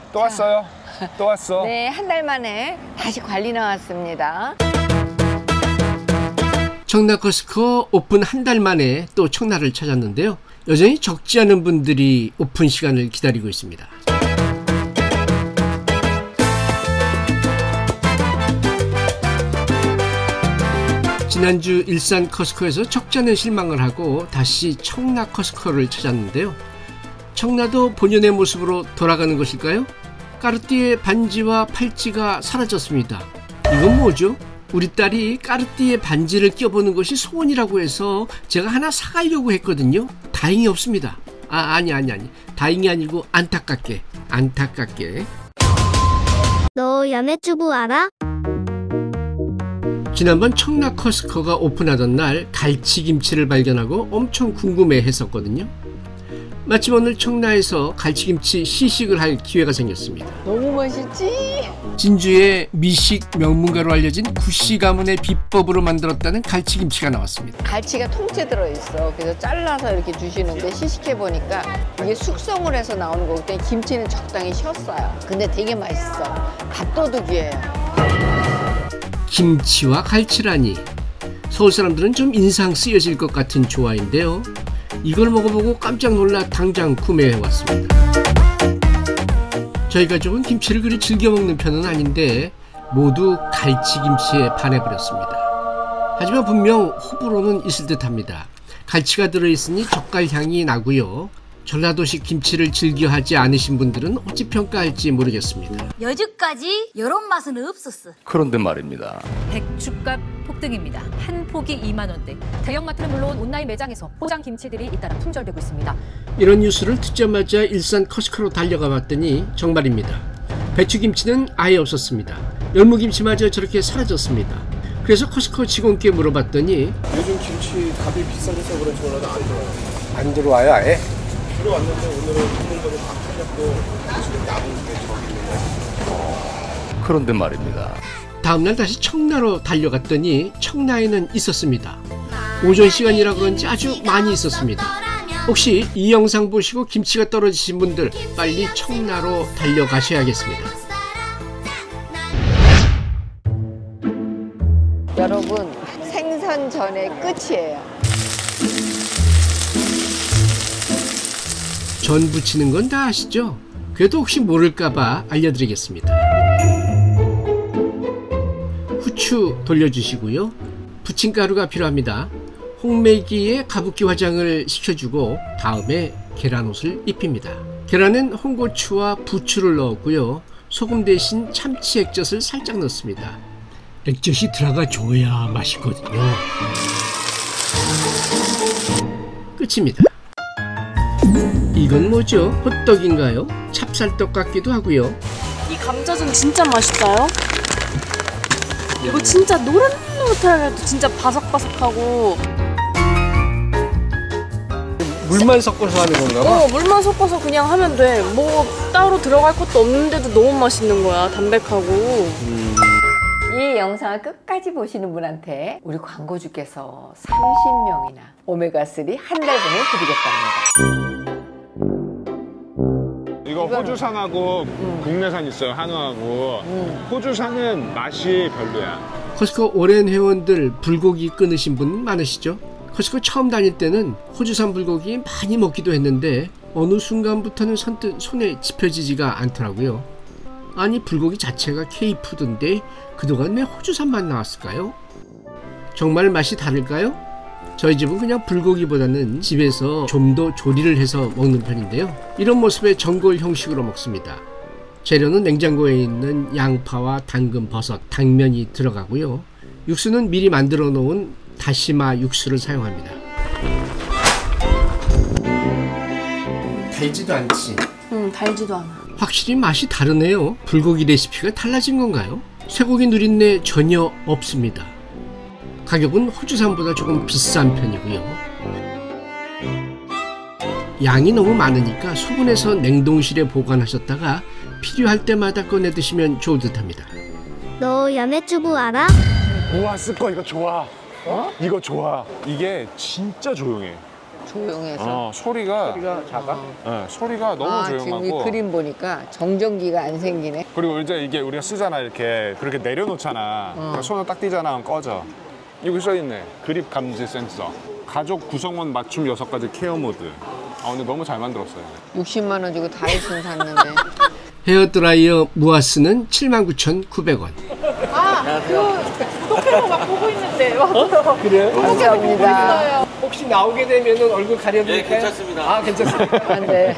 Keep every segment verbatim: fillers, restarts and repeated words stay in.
또 왔어요. 또 왔어. 네, 한 달 만에 다시 관리 나왔습니다. 청라 코스코 오픈 한 달 만에 또 청라를 찾았는데요. 여전히 적지 않은 분들이 오픈 시간을 기다리고 있습니다. 지난주 일산 커스코에서 적지 않은 실망을 하고 다시 청라 커스코를 찾았는데요. 청라도 본연의 모습으로 돌아가는 것일까요? 까르띠에 반지와 팔찌가 사라졌습니다. 이건 뭐죠? 우리 딸이 까르띠에 반지를 껴보는 것이 소원이라고 해서 제가 하나 사가려고 했거든요. 다행히 없습니다. 아, 아니 아니 아니 다행이 아니고 안타깝게 안타깝게. 너 야매주부 알아? 지난번 청라 커스코가 오픈하던 날 갈치김치를 발견하고 엄청 궁금해 했었거든요. 마침 오늘 청라에서 갈치김치 시식을 할 기회가 생겼습니다. 너무 맛있지? 진주의 미식 명문가로 알려진 구씨 가문의 비법으로 만들었다는 갈치김치가 나왔습니다. 갈치가 통째 들어있어. 그래서 잘라서 이렇게 주시는데 시식해보니까 이게 숙성을 해서 나오는 거기 때문에 김치는 적당히 쉬었어요. 근데 되게 맛있어. 밥도둑이에요. 김치와 갈치라니. 서울 사람들은 좀 인상 쓰여질 것 같은 조화인데요. 이걸 먹어보고 깜짝 놀라 당장 구매해왔습니다. 저희 가족은 김치를 그리 즐겨 먹는 편은 아닌데 모두 갈치김치에 반해버렸습니다. 하지만 분명 호불호는 있을 듯합니다. 갈치가 들어있으니 젓갈향이 나고요. 전라도식 김치를 즐겨하지 않으신 분들은 어찌 평가할지 모르겠습니다. 여지까지 이런 맛은 없었어. 그런데 말입니다. 백주값 폭등입니다. 한 포기 이만 원대. 대형마트는 물론 온라인 매장에서 포장 김치들이 잇따라 품절되고 있습니다. 이런 뉴스를 듣자마자 일산 커스코로 달려가 봤더니 정말입니다. 배추김치는 아예 없었습니다. 열무김치마저 저렇게 사라졌습니다. 그래서 커스코 직원께 물어봤더니 요즘 김치 값이 비싸져서 그런지 몰라도 안 들어와요. 안 들어와요 아예? 들어왔는데 오늘은 있는 거를 다 팔렸고 지금 남은 게 저기 있는 거예요. 그런데 말입니다. 다음날 다시 청라로 달려갔더니 청라에는 있었습니다. 오전 시간이라 그런지 아주 많이 있었습니다. 혹시 이 영상 보시고 김치가 떨어지신 분들 빨리 청라로 달려가셔야겠습니다. 여러분, 생선 전의 끝이에요. 전 부치는 건 다 아시죠? 그래도 혹시 모를까봐 알려드리겠습니다. 후추 돌려주시고요. 부침가루가 필요합니다. 홍매기에 가부키 화장을 시켜주고 다음에 계란옷을 입힙니다. 계란은 홍고추와 부추를 넣었고요. 소금 대신 참치 액젓을 살짝 넣습니다. 액젓이 들어가줘야 맛있거든요. 끝입니다. 이건 뭐죠? 호떡인가요? 찹쌀떡 같기도 하고요. 이 감자전 진짜 맛있어요. 이거 진짜 노릇노릇하게 진짜 바삭바삭하고. 물만 섞어서 하는 건가 봐? 어, 물만 섞어서 그냥 하면 돼. 뭐 따로 들어갈 것도 없는데도 너무 맛있는 거야. 담백하고. 음. 이 영상을 끝까지 보시는 분한테 우리 광고주께서 삼십 명이나 오메가삼 한 달분을 드리겠답니다. 이거 호주산하고 음. 국내산 있어요. 한우하고. 음. 호주산은 맛이 별로야. 커스코 오랜 회원들 불고기 끊으신 분 많으시죠? 커스코 처음 다닐 때는 호주산 불고기 많이 먹기도 했는데 어느 순간부터는 선뜻 손에 집혀지지가 않더라고요. 아니 불고기 자체가 K푸드인데 그동안 왜 호주산만 나왔을까요? 정말 맛이 다를까요? 저희 집은 그냥 불고기보다는 집에서 좀 더 조리를 해서 먹는 편인데요. 이런 모습의 전골 형식으로 먹습니다. 재료는 냉장고에 있는 양파와 당근, 버섯, 당면이 들어가고요. 육수는 미리 만들어 놓은 다시마 육수를 사용합니다. 달지도 않지? 응, 달지도 않아. 확실히 맛이 다르네요. 불고기 레시피가 달라진 건가요? 쇠고기 누린내 전혀 없습니다. 가격은 호주산보다 조금 비싼 편이고요. 양이 너무 많으니까 소분해서 냉동실에 보관하셨다가 필요할 때마다 꺼내 드시면 좋을 듯합니다. 너 야매주부 알아? 우와 쓰꺼 이거 좋아. 어? 이거 좋아. 이게 진짜 조용해. 조용해서. 어, 소리가 소리가 작아? 네, 소리가 너무 아, 지금 이 조용하고. 그림 보니까 정전기가 안 생기네. 그리고 이제 이게 우리가 쓰잖아 이렇게 그렇게 내려놓잖아. 그러니까 손을 딱 띄잖아 그럼 꺼져. 여기 써있네. 그립 감지 센서. 가족 구성원 맞춤 여섯 가지 케어 모드. 아 근데 너무 잘 만들었어요. 육십만 원 주고 다이슨 샀는데. 헤어드라이어 무아스는 칠만 구천구백 원. 아, 그 구독해서 막 보고 있는데 와서. 그래요? 감사합니다. 혹시 나오게 되면 얼굴 가려드릴까요? 네, 괜찮습니다. 아, 괜찮습니다. 안 돼.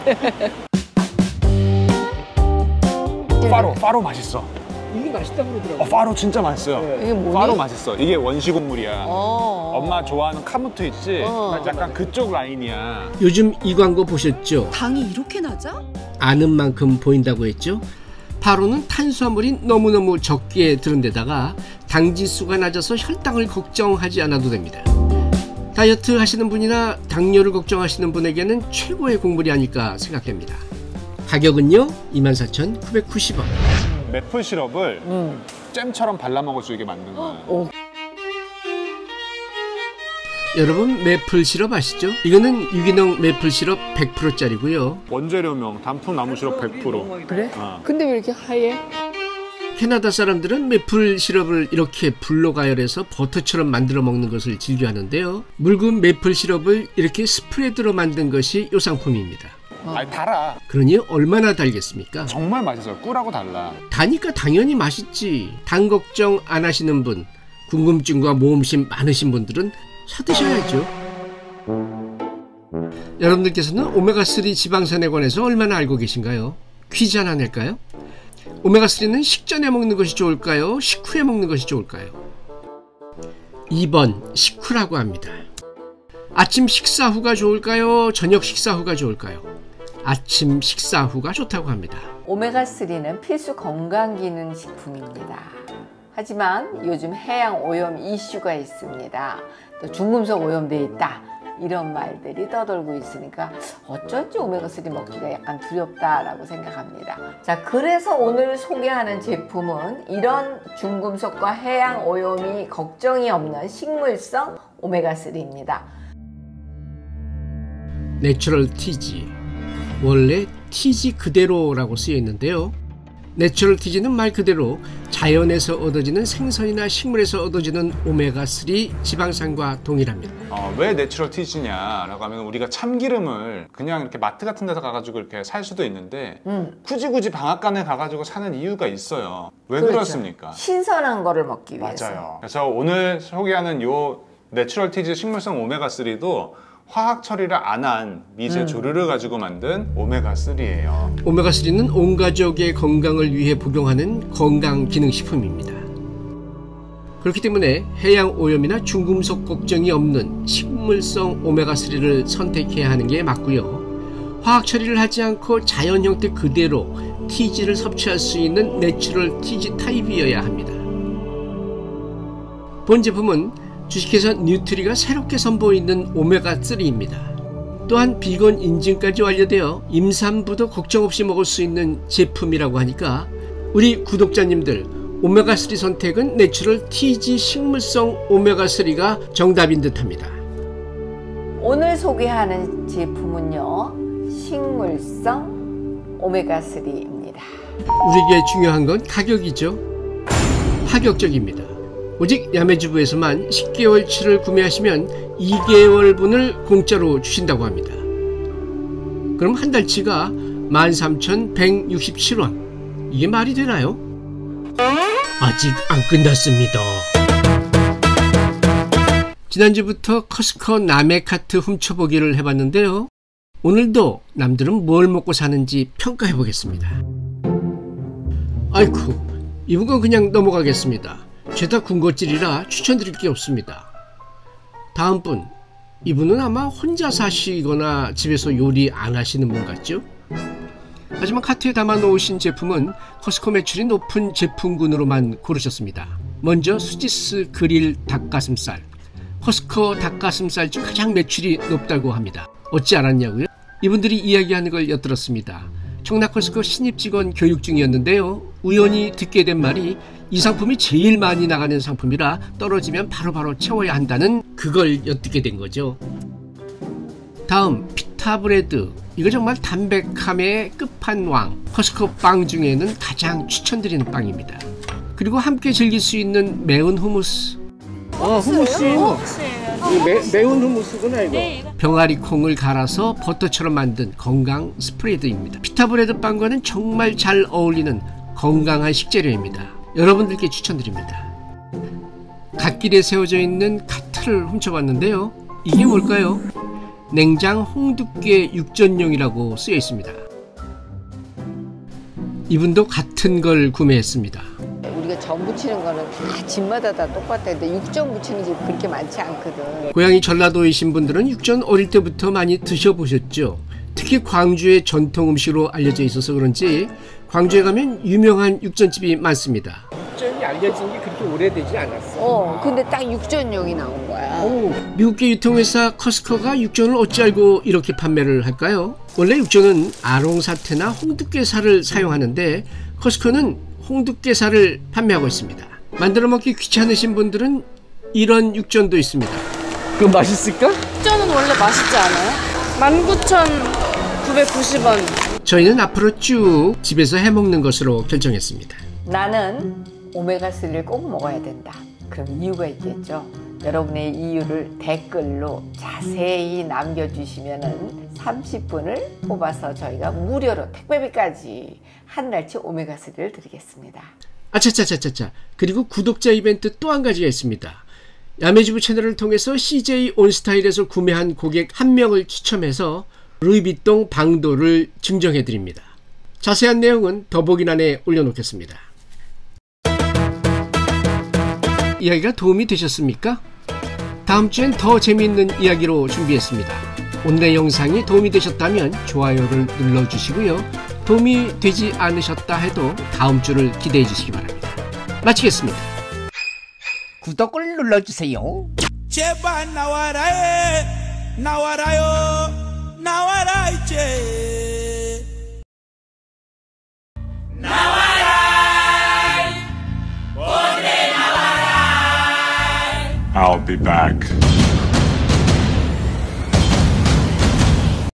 파로, 파로 맛있어. 이게 맛있다고 그러더라고요. 어, 파로 진짜 맛있어요. 이게 뭐니? 파로 맛있어. 이게 원시곡물이야. 어. 엄마 좋아하는 카무트 있지? 어. 약간 그쪽 라인이야. 요즘 이 광고 보셨죠? 당이 이렇게 낮아? 아는 만큼 보인다고 했죠? 파로는 탄수화물이 너무너무 적게 들은 데다가 당지수가 낮아서 혈당을 걱정하지 않아도 됩니다. 다이어트 하시는 분이나 당뇨를 걱정하시는 분에게는 최고의 곡물이 아닐까 생각됩니다. 가격은요 이만 사천구백구십 원. 매플 시럽을 음. 잼처럼 발라 먹을 수 있게 만든 거야. 오. 여러분 매플 시럽 아시죠? 이거는 유기농 매플 시럽 백 퍼센트짜리고요. 원재료명 단풍 나무 시럽 백 퍼센트. 그래? 어. 근데 왜 이렇게 하얘? 캐나다 사람들은 매플 시럽을 이렇게 불로 가열해서 버터처럼 만들어 먹는 것을 즐겨 하는데요. 묽은 매플 시럽을 이렇게 스프레드로 만든 것이 이 상품입니다. 아니 달아. 그러니 얼마나 달겠습니까? 정말 맛있어요. 꿀하고 달라. 다니까 당연히 맛있지. 당 걱정 안 하시는 분, 궁금증과 모험심 많으신 분들은 사드셔야죠. 여러분들께서는 오메가삼 지방산에 관해서 얼마나 알고 계신가요? 퀴즈 하나 낼까요? 오메가삼은 식전에 먹는 것이 좋을까요? 식후에 먹는 것이 좋을까요? 이 번 식후라고 합니다. 아침 식사 후가 좋을까요? 저녁 식사 후가 좋을까요? 아침 식사 후가 좋다고 합니다. 오메가삼은 필수 건강기능식품입니다. 하지만 요즘 해양 오염 이슈가 있습니다. 또 중금속 오염돼 있다. 이런 말들이 떠돌고 있으니까 어쩐지 오메가삼 먹기가 약간 두렵다라고 생각합니다. 자, 그래서 오늘 소개하는 제품은 이런 중금속과 해양 오염이 걱정이 없는 식물성 오메가삼입니다. 내추럴 티지, 원래 티지 그대로라고 쓰여 있는데요. 내추럴 티지는 말 그대로 자연에서 얻어지는 생선이나 식물에서 얻어지는 오메가삼 지방산과 동일합니다. 어, 왜 내추럴 티지냐라고 하면 우리가 참기름을 그냥 이렇게 마트 같은 데서 가가지고 이렇게 살 수도 있는데 음. 굳이 굳이 방앗간에 가가지고 사는 이유가 있어요. 왜 그렇죠. 그렇습니까? 신선한 거를 먹기 위해서. 맞아요. 그래서 오늘 소개하는 요 내추럴 티지 식물성 오메가삼도 화학 처리를 안 한 미세 음. 조류를 가지고 만든 오메가삼이에요. 오메가삼은 온 가족의 건강을 위해 복용하는 건강기능식품입니다. 그렇기 때문에 해양 오염이나 중금속 걱정이 없는 식물성 오메가삼을 선택해야 하는 게 맞고요. 화학 처리를 하지 않고 자연 형태 그대로 티지를 섭취할 수 있는 내추럴 티지 타입이어야 합니다. 본 제품은 주식회사 뉴트리가 새롭게 선보이는 오메가삼입니다. 또한 비건 인증까지 완료되어 임산부도 걱정 없이 먹을 수 있는 제품이라고 하니까 우리 구독자님들 오메가삼 선택은 내추럴 티지 식물성 오메가삼가 정답인 듯합니다. 오늘 소개하는 제품은요, 식물성 오메가삼입니다. 우리에게 중요한 건 가격이죠. 파격적입니다. 오직 야매주부에서만 십 개월치를 구매하시면 이 개월분을 공짜로 주신다고 합니다. 그럼 한 달치가 만 삼천백육십칠 원. 이게 말이 되나요? 아직 안 끝났습니다. 지난주부터 커스코 남의 카트 훔쳐보기를 해봤는데요. 오늘도 남들은 뭘 먹고 사는지 평가해보겠습니다. 아이쿠, 이번 건 그냥 넘어가겠습니다. 죄다 군것질이라 추천드릴 게 없습니다. 다음 분, 이분은 아마 혼자 사시거나 집에서 요리 안 하시는 분 같죠? 하지만 카트에 담아 놓으신 제품은 커스코 매출이 높은 제품군으로만 고르셨습니다. 먼저 수지스 그릴 닭가슴살. 커스코 닭가슴살 중 가장 매출이 높다고 합니다. 어찌 알았냐고요? 이분들이 이야기하는 걸 엿들었습니다. 청라 커스코 신입 직원 교육 중이었는데요. 우연히 듣게 된 말이 이 상품이 제일 많이 나가는 상품이라 떨어지면 바로바로 채워야 한다는 그걸 엿듣게 된 거죠. 다음 피타브레드. 이거 정말 담백함의 끝판왕. 커스코 빵 중에는 가장 추천드리는 빵입니다. 그리고 함께 즐길 수 있는 매운 후무스. 어, 후무스. 이 매, 매운 후무스구나 이거. 병아리 콩을 갈아서 버터처럼 만든 건강 스프레드입니다. 피타브레드 빵과는 정말 잘 어울리는 건강한 식재료입니다. 여러분들께 추천드립니다. 갓길에 세워져 있는 카트를 훔쳐봤는데요. 이게 뭘까요? 냉장 홍두깨 육전용이라고 쓰여 있습니다. 이분도 같은 걸 구매했습니다. 우리가 전 부치는 거는 다 집마다 다 똑같아. 근데 육전 부치는 집 그렇게 많지 않거든. 고향이 전라도이신 분들은 육전 어릴 때부터 많이 드셔보셨죠. 특히 광주의 전통 음식으로 알려져 있어서 그런지 광주에 가면 유명한 육전집이 많습니다. 육전이 알려진 게 그렇게 오래되지 않았어. 어, 근데 딱 육전용이 나온 거야. 오, 미국계 유통회사 커스코가 육전을 어찌 알고 이렇게 판매를 할까요? 원래 육전은 아롱사태나 홍두깨살을 사용하는데 커스코는 홍두깨살을 판매하고 있습니다. 만들어 먹기 귀찮으신 분들은 이런 육전도 있습니다. 그거 맛있을까? 육전은 원래 맛있지 않아요? 만 구천구백구십 원. 저희는 앞으로 쭉 집에서 해먹는 것으로 결정했습니다. 나는 오메가삼을 꼭 먹어야 된다. 그럼 이유가 있겠죠. 여러분의 이유를 댓글로 자세히 남겨주시면 삼십 분을 뽑아서 저희가 무료로 택배비까지 한 달치 오메가삼을 드리겠습니다. 아차차차차차. 그리고 구독자 이벤트 또 한 가지가 있습니다. 야매주부 채널을 통해서 씨제이 온스타일에서 구매한 고객 한 명을 추첨해서 루이비통 방도를 증정해드립니다. 자세한 내용은 더보기란에 올려놓겠습니다. 이야기가 도움이 되셨습니까? 다음 주엔 더 재미있는 이야기로 준비했습니다. 오늘의 영상이 도움이 되셨다면 좋아요를 눌러주시고요. 도움이 되지 않으셨다 해도 다음 주를 기대해 주시기 바랍니다. 마치겠습니다. 구독을 눌러주세요. 제발 나와라 해 나와라요 나와라 이제 나와라 오늘 나와라 I'll be back.